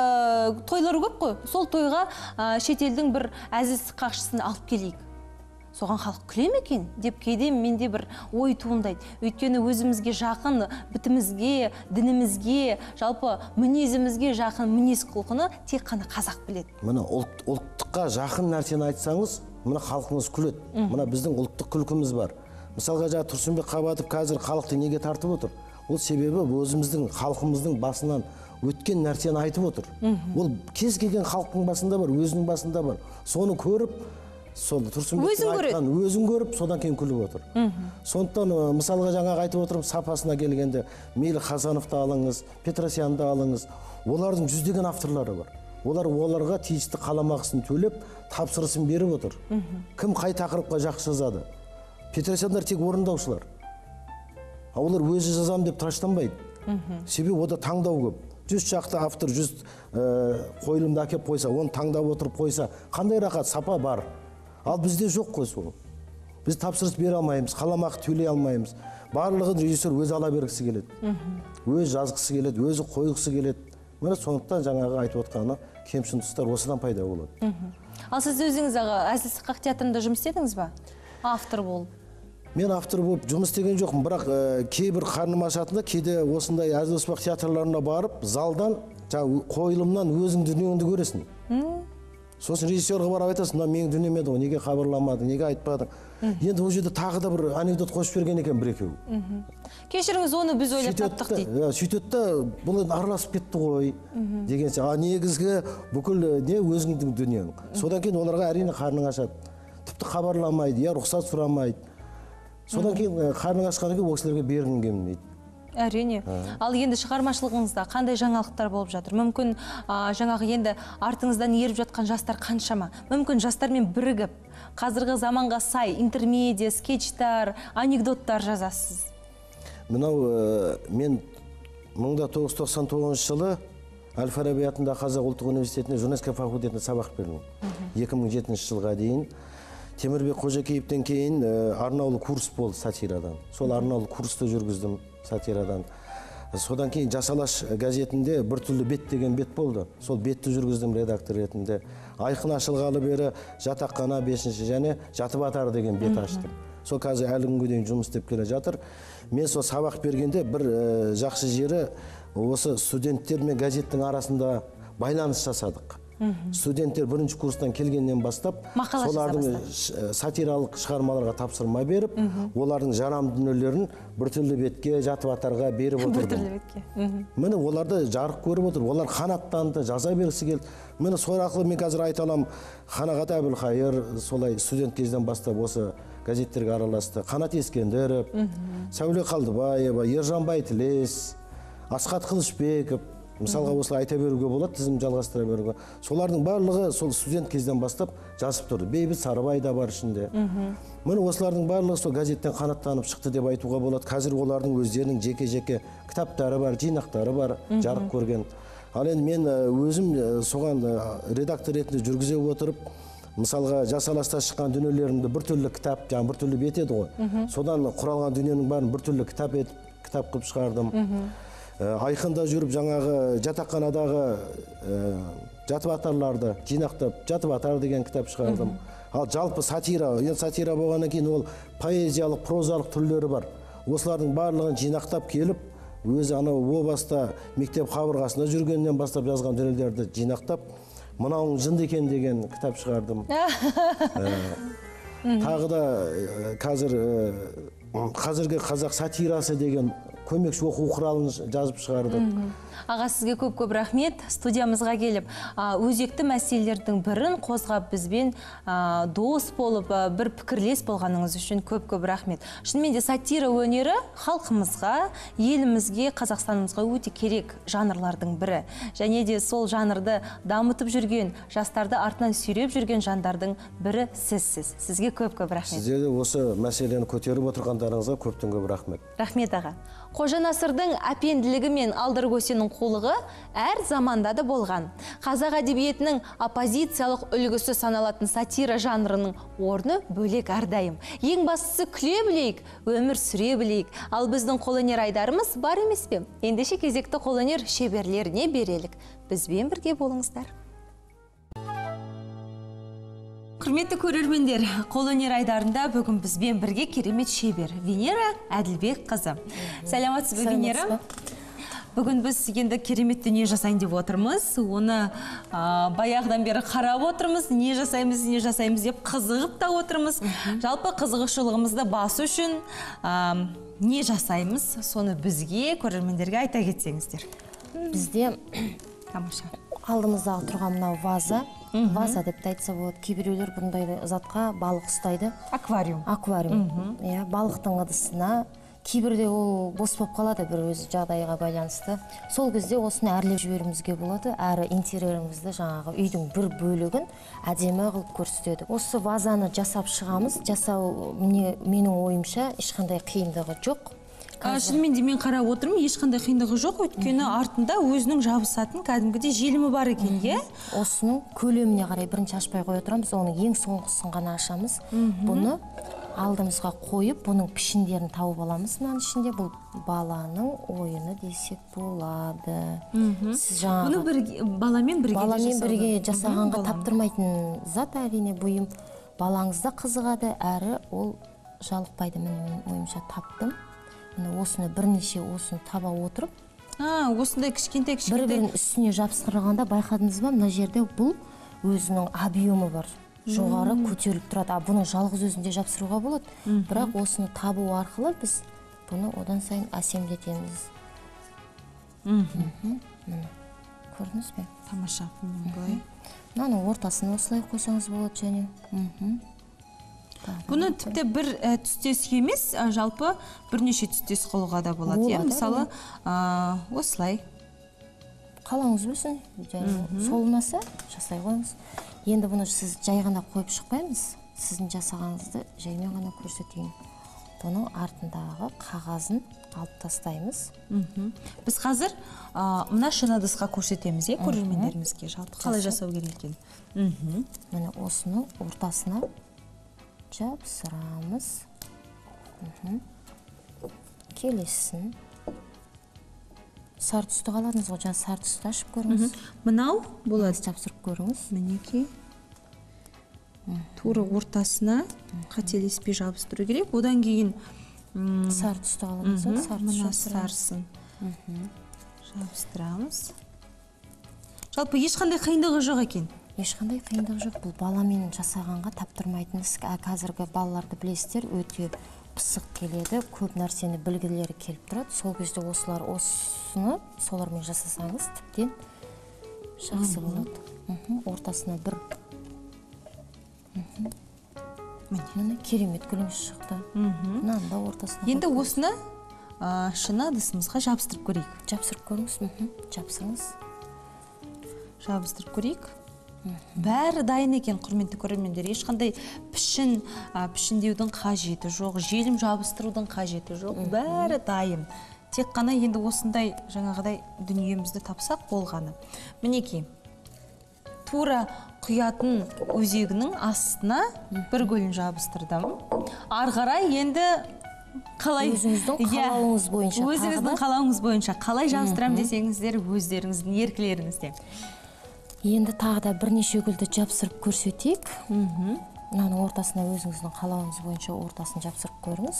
Қазақтың тойлары көп қой. Сол тойға шетелдің бір әзіл сықақшысын алып келейік. соған халық күле ме екен деп кейде менде бір ой туындайды. Өйткені өзімізге жақын бітімізге, дінімізге, жалпы мінезімізге жақын мінез құлқыны тек қана қазақ біледі. Мына ұлт, ұлттыққа жақын нәрсені айтсаңыз, мына халқыңыз күледі. Мына біздің ұлттық күлкіміз бар. Мысалға жаңа Тұрсынбек Қабатов қазір халықты неге тартып отыр? Ол себебі өзіміздің халқымыздың басынан өткен нәрсені айтып отыр. Ол кез келген халықтың басында бар, өзінің басында бар. Соны көріп, сол Тұрсынбектің айтқан өзін көріп, содан кейін күліп отыр. Сондықтан мысалға жаңағы айтып отырмын, сапасына келгенде мейлі Хасановты алыңыз, Петросянды алыңыз. Олардың жүздеген авторлары бар. Олар оларға тиісті қаламақысын төлеп, тапсырысын беріп отыр. Кім қай тақырыпқа жақсы жазады? Петросяндар тек орындаушылар. Олар өзі жазам деп траштанбайды. Себебі ода таңдау көп. Жүз шақты автор, жүз қойылымды әкеп қойса, оны таңдап отырып қойса, қандай рақат, сапа бар. Ал бізде жоқ қой сол. Біз тапсырыс бере алмаймыз, қаламақы төлей алмаймыз. Барлығын режиссер өзі ала бергісі келеді. Өзі жазғысы келеді, өзі қойғысы келеді. Міне сондықтан жаңағы айтып отқаны кемшін тұстар осыдан пайда болады. Ал сіз өзіңіз Әзіл-Сықақ театрында жұмыс істедіңіз ба? Автор болып. Мен автор болып жұмыс істеген жоқпын, бірақ кейбір қарным ашатында кейде осындай Әзіл-Сықақ театрларына барып, залдан қойылымнан өзің дүниеңді көресің. Сосын режиссерға барып айтасың, мына менің дүнием еді ғой, неге хабарламадың, неге айтпадың? Енді ол жерде тағы да бір анекдот қосып берген екен бір-екеу. Кешіріңіз, оны біз ойлап таптық дейді. Сөйтеді да, бұл араласып кетті ғой деген сияқты. А негізгі бүкіл не өзіңдің дүниең. Содан кейін оларға әрине қарның ашады. Тіпті хабарламайды, я рұқсат сұрамайды. Содан кейін қарның ашқаннан кейін ол кісілерге бергім келмейді. Әрине. Ал енді шығармашылығыңызда қандай жаңалықтар болып жатыр? Мүмкін жаңағы енді артыңыздан еріп жатқан жастар қаншама? Мүмкін жастармен бірігіп, қазіргі заманға сай интермедиа, скетчтар, анекдоттар жазасыз. Мынау мен мың тоғыз жүз тоқсан тоғызыншы жылы Әл-Фараби атындағы Қазақ ұлттық университетінде журналистика факультетінде сабақ бердім. екі мың жетінші жылға дейін. Темірбек Қожакеевтен кейін арнаулы курс болды сатирадан. Сол арнаулы курсты жүргіздім сатирадан. Содан кейін Жасалаш газетінде бір түрлі бет деген бет болды. Сол бетті жүргіздім редактор ретінде. Айқын ашылғалы бері Жатаққана бесінші және Жатып атар деген бет аштым. Сол қазір әлі күнге дейін жұмыс істеп келе жатыр. Мен сол сабақ бергенде бір жақсы жері осы студенттер мен газеттің арасында байланыс жасадық. Студенттер бірінші курстан келгеннен бастап солардың сатиралық шығармаларға тапсырма беріп, олардың жарам дүниелерін біртүрлі бетке, Жатып атарға беріп отырды. Біртүрлі бетке. Міне оларды жарық көріп отыр, олар қанаттанды, жаза бергісі келді. Міне сол арқылы мен қазір айта аламын, Қанағат Әбілқайыр солай студент кезден бастап осы газеттерге араласты. Қанат Ескендіров, Сәуле Қалдыбаева, Ержан Байтілес, Асқат Қылышбеков, мысалға осылай айта беруге болады, тізім жалғастыра беруге. Солардың барлығы сол студент кезден бастап жазып тұрды. Бейбіт Сарыбай да бар ішінде. Міне осылардың барлығы сол газеттен қанаттанып шықты деп айтуға болады. Қазір олардың өздерінің жеке-жеке кітаптары бар, жинақтары бар, жарық көрген. Ал енді мен өзім соған редактор ретінде жүргізе отырып, мысалға Жасаласта шыққан дүниелерімді бір түрлі кітап, жаңа бір түрлі бет еді ғой. Содан құралған дүниенің барын бір түрлі кітап етіп, кітап қылып шығардым. Айқында жүріп жаңағы Жатаққанадағы Жатып атарларды жинақтап, Жатып атар деген кітап шығардым. Ал жалпы сатира, енді сатира болғаннан кейін ол поэзиялық, прозалық түрлері бар. Осылардың барлығын жинақтап келіп, өзі анау о баста мектеп қабырғасында жүргеннен бастап жазған дүниелерді жинақтап, мынауың жынды екен деген кітап шығардым. Тағы да қазір қазіргі қазақ сатирасы деген көмекші оқу құралын жазып шығардық. Аға, сізге көп-көп рахмет. Студиямызға келіп, өзекті мәселелердің бірін қозғап бізбен дос болып, бір пікірлес болғаныңыз үшін көп-көп рахмет. Шынымен де сатира өнері халқымызға, елімізге, Қазақстанымызға өте керек жанрлардың бірі. Және де сол жанрды дамытып жүрген, жастарды артынан сүйреп жүрген жандардың бірі сізсіз. Сізге көп-көп рахмет. Сізде де осы мәселені көтеріп отырғандарыңызға көптен көп рахмет. Рахмет, аға. Қожа Насырдың әпенділігі мен Алдыр Көсенің қулығы әр заманда да болған. Қазақ әдебиетінің оппозициялық үлгісі саналатын сатира жанрының орны бөлек әрдайым. Ең бастысы күле білейік, өмір сүре білейік. Ал біздің қолөнер айдарымыз бар емес пе? Ендеше кезекті қолөнер шеберлеріне берелік. Бізбен бірге болыңыздар. Құрметті көрермендер, қолөнер айдарында бүгін бізбен бірге керемет шебер Венера Әділбек қызы. Сәлеметсіз бе, Венера? Бүгін біз енді керемет дүние жасайын деп отырмыз. Оны а, баяғыдан бері қарап отырмыз. Не жасаймыз, не жасаймыз деп қызығып та отырмыз. Жалпы қызығушылығымызды басу үшін а, не жасаймыз, соны бізге, көрермендерге айта кетсеңіздер. Бізде Тамаша. алдымыздағы тұрған мынау ваза, ваза деп те айтса болады. Кейбіреулер бұндай затқа балық ұстайды. Аквариум. Аквариум. Иә, балықтың ыдысына. Кейбірде ол бос болып қалады бір өзі жағдайға байланысты. Сол кезде осыны әрлеп жіберуімізге болады. Әрі интерьерімізді жаңағы үйдің бір бөлігін әдемі қылып көрсетеді. Осы вазаны жасап шығамыз. Жасау міне, менің ойымша ешқандай қиындығы жоқ. Шынымен де мен қарап отырмын, ешқандай қиындығы жоқ, өйткені артында өзінің жабысатын кәдімгідей желімі бар екен, е? Осының көлеміне қарай бірінші ашпай қоя тұрамыз, оның ең соңғысын ғана ашамыз. Бұны алдымызға қойып, бұның пішіндерін тауып аламыз. Мынаның ішінде бұл баланың ойыны десек болады. Сіз жаңағы Бұны бір, баламен бірге баламен бірге жасағанға таптырмайтын зат, әрине бұйым. Балаңызда қызығады, әрі ол жалықпайды. Мен ойымша таптым. Осыны бірнеше осыны таба отырып, А, осындай кішкентай кішкентай. бір-бірін үстіне жабыстырғанда байқадыңыз ба, мына жерде бұл өзінің объемы бар. Жоғары көтеріліп тұрады. А бұны жалғыз өзінде жабыстыруға болады. Бірақ осыны табу арқылы біз бұны одан сайын әсемдетеміз. Міне, көрдіңіз бе? Тамаша. Былай. Мынаның ортасын осылай қойсаңыз болады және. Бұны тіпті бір ә, түстес емес, ә, жалпы бірнеше түстес қылуға да болады. Иә, Болады, мысалы, ә, осылай. Қалаңыз өсін, солынаса жасай қойыңыз. Енді бұны сіз жай ғана қойып шықпаймыз. Сіздің жасағаныңызды жаймен ғана көрсетейін. Бұның артындағы қағазын алып тастаймыз. Біз қазір ә, мына шыны ыдысқа көрсетеміз, е, көрермендерімізге. Жалпы қалай жасау керек екен. Міне осының ортасына жабыстырамыз. Келесін. Сары түсті қаладыңыз ғой, жаңа сары түсті ашып көріңіз. Мынау болады. Жабыстырып көріңіз. Мінекей. Тура ортасына қателеспей жабыстыру керек. Одан кейін Сары түсті қаладыңыз ғой, сары түсті мына жабыстырамыз. сарысын жабыстырамыз. Жалпы ешқандай қиындығы жоқ екен. Ешқандай қиындық жоқ. Бұл баламен жасағанға таптырмайтын іс. Қазіргі балаларды білесіздер, өте пысық келеді. Көп нәрсені білгілері келіп тұрады. Сол кезде осылар осыны солармен жасасаңыз тіптен жақсы болады. Ортасына бір. Міне керемет гүліңіз шықты. Мынаны да ортасына. Енді осыны ә, шыны ыдысымызға жабыстырып көрейік. Жабыстырып көріңіз. Жабыстырыңыз. Жабыстырып көрейік. Бәрі дайын екен, құрметті көрермендер. Ешқандай пішін, ә, пішіндеудің қажеті жоқ, желім жабыстырудың қажеті жоқ. Бәрі дайын. Тек қана енді осындай жаңағыдай дүниемізді тапсақ болғаны. Мінекей, тура құятын өзегінің астына бір гүлін жабыстырдым. Ары қарай енді қалай өзіңіздің қалауыңыз бойынша тағы да? Өзіңіздің қалауыңыз бойынша қалай жабыстырам десеңіздер, өздеріңіздің еркілеріңізде. Енді тағы да бірнеше гүлді жабыстырып көрсетейік. Мынаның ортасына өзіңіздің қалауыңыз бойынша ортасын жабыстырып көріңіз.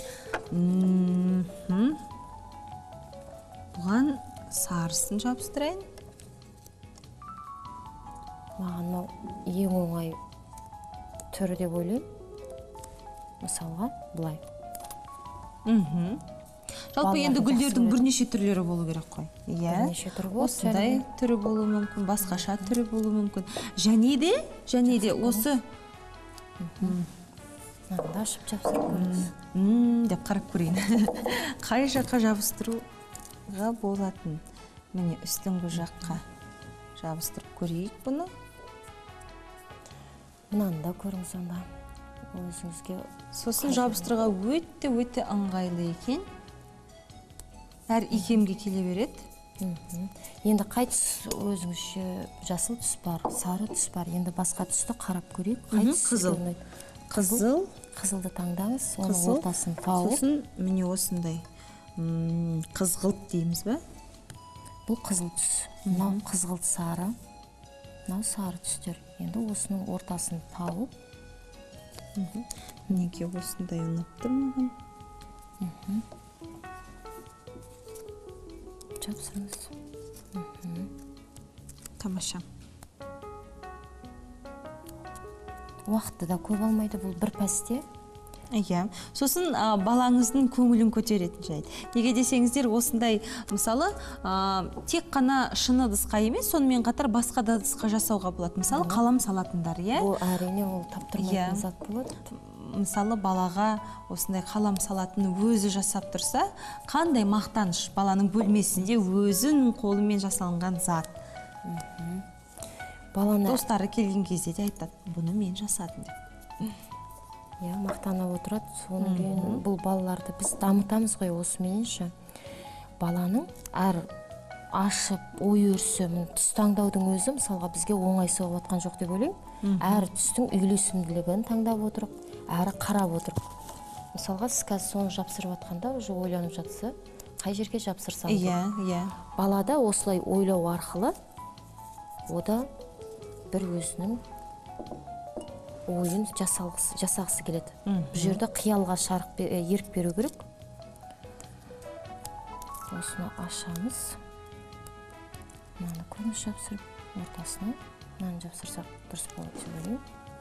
Бұған сарысын жабыстырайын. Маған мынау ең оңай түрі деп ойлаймын. Мысалға, былай. Жалпы енді гүлдердің бірнеше түрлері болу керек қой. Бірнеше түрі болады. Осындай түрі болуы мүмкін, басқаша түрі болуы мүмкін. Және де, және де осы Мынаны ашып жабыстырып көріңіз. деп қарап көрейін. Қай жаққа жабыстыруға болатын. Міне үстіңгі жаққа жабыстырып көрейік бұны. Мынаны да көріңіз онда. Өзіңізге Сосын жабыстыруға өте-өте ыңғайлы екен. Әр икемге келе береді. Енді қай түс өзіңізше жасыл түс бар, сары түс бар. Енді басқа түсті қарап көрейік. Қай түс Қызыл. Қызыл. Қызылды таңдаңыз, оның ортасын тауып. Сосын міне осындай қызғылт дейміз бе? Бұл қызыл түс. Мынау қызғылт сары. мынау сары түстер. Енді осының ортасын тауып, Неге осындай ұнап тұр маған? жапсырыңыз. Тамаша. Уақытты да көп алмайды, бұл бір пәсте. Иә, сосын а, балаңыздың көңілін көтеретін жайт. Неге десеңіздер, осындай мысалы а, тек қана шыны ыдысқа емес, сонымен қатар басқа да ыдысқа жасауға болады. Мысалы қалам салатындар, иә? Бұл әрине ол таптырмайтын зат болады. Мысалы балаға осындай қалам салатын өзі жасап тұрса, қандай мақтаныш баланың бөлмесінде өзінің қолымен жасалынған зат. Баланы Достары келген кезде де айтады, бұны мен жасадым деп. иә, мақтанып отырады. Соның кейін бұл балаларды біз дамытамыз ғой осыменше. Баланың әр ашып, ой өрісі, түс таңдаудың өзі мысалға бізге оңай соғып жатқан жоқ деп ойлаймын. Әр түстің үйлесімділігін таңдап отырып, әрі қарап отырып. Мысалға сіз қазір соны жапсырып жатқанда уже ойланып жатса, қай жерге жапсырсам. Иә, иә. Балада осылай ойлау арқылы ода бір өзінің ойын жасалғысы, жасағысы келеді. Бұл жерде қиялға шарық ерік беру керек. Осыны ашамыз. Мынаны көрініс жапсырып, ортасына мынаны жапсырсақ дұрыс болады деп ойлаймын.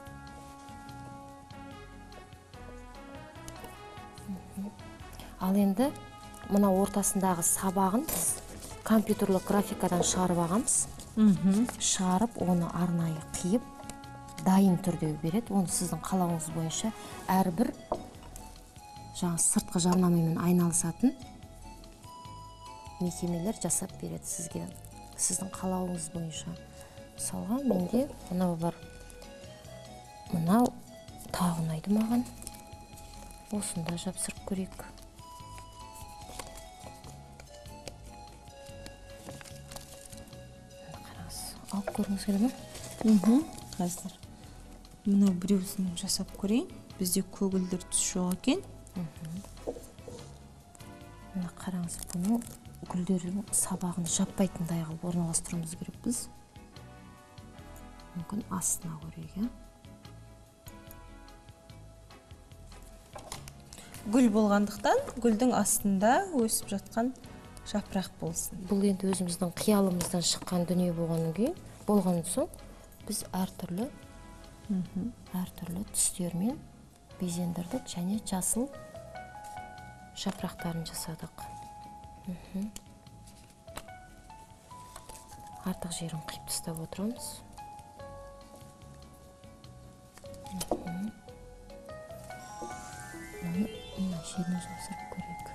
Ал енді мына ортасындағы сабағын біз компьютерлік графикадан шығарып ағамыз. Шығарып, оны арнайы қиып, дайын түрде береді. Оны сіздің қалауыңыз бойынша әрбір жаңа сыртқы жарнамамен айналысатын мекемелер жасап береді сізге. Сіздің қалауыңыз бойынша. Мысалға, менде мынау бар. Мынау тағы ұнайды маған. Осында жапсырып көрейік. Қараңыз, алып көріңіз келе ме? Қазір мынау біреусін жасап көрейін. Бізде көгілдір түс жоқ екен. Мына қараңыз, бұның гүлдердің сабағын жаппайтындай қылып орналастыруымыз керек біз. Мүмкін астына көрейік, иә? Гүл болғандықтан гүлдің астында өсіп жатқан жапырақ болсын. Бұл енді өзіміздің қиялымыздан шыққан дүние болғаннан кейін, болған соң біз әртүрлі әртүрлі түстермен безендірдік және жасыл жапырақтарын жасадық. Артық жерін қиып тастап отырамыз. Оны мына жеріне жасырып көрейік.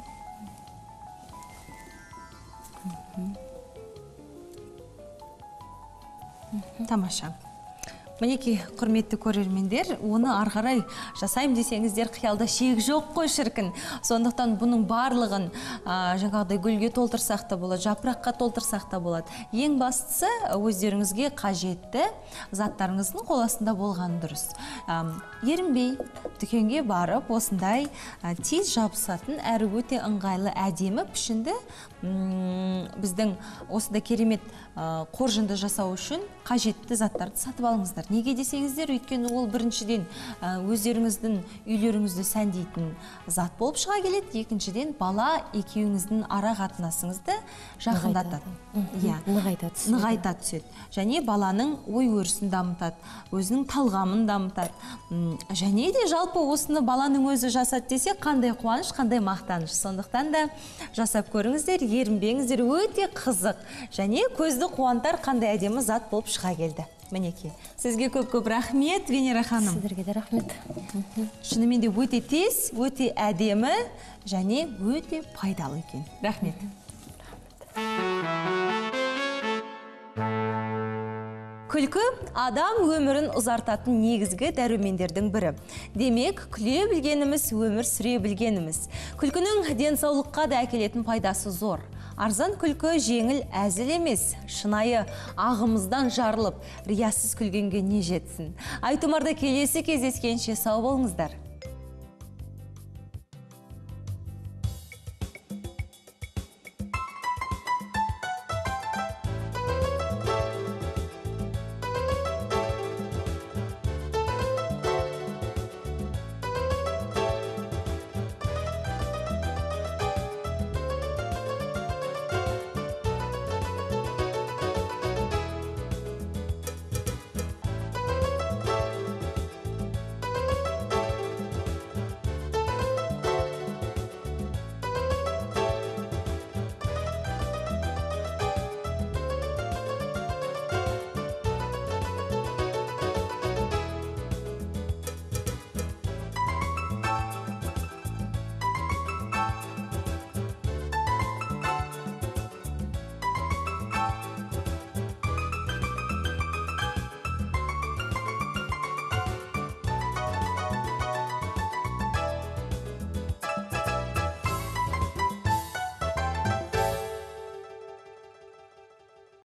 Тамаша. Мінеки, құрметті көрермендер, оны арғарай жасайым десеңіздер қиялда шек жоқ қой шіркін. Сондықтан бұның барлығын жаңағыдай гүлге толтырсақ та болады, жапыраққа толтырсақ та болады. Ең бастысы өздеріңізге қажетті заттарыңыздың қол астында болғаны дұрыс. Ерінбей дүкенге барып, осындай тез жабысатын әрі өте ыңғайлы әдемі пішінді біздің осында керемет қоржынды жасау үшін қажетті заттарды сатып алыңыздар. Неге десеңіздер, өйткені ол біріншіден өздеріңіздің үйлеріңізді сәндейтін зат болып шыға келеді, екіншіден бала екеуіңіздің ара қатынасыңызды жақындатады. Нығайта түседі. Нығайта түседі. Және баланың ой өрісін дамытады, өзінің талғамын дамытады. Және де жалпы осыны баланың өзі жасады десе, қандай қуаныш, қандай мақтаныш. Сондықтан да жасап көріңіздер, ерінбеңіздер, өте қызық. Және көзді қуантар қандай әдемі зат болып шыға келді. Мінеке, сізге көп-көп рахмет, Венера ханым. Сіздерге де рахмет. Шынымен де өте тез, өте әдемі және өте пайдалы екен. Рахмет. Күлкі адам өмірін ұзартатын негізгі дәрумендердің бірі. Демек, күле білгеніміз, өмір сүре білгеніміз. Күлкінің денсаулыққа да әкелетін пайдасы зор. Арзан күлкі жеңіл әзіл емес, шынайы ағымыздан жарылып, риясыз күлгенге не жетсін. Айтұмарда келесі кездескенше сау болыңыздар.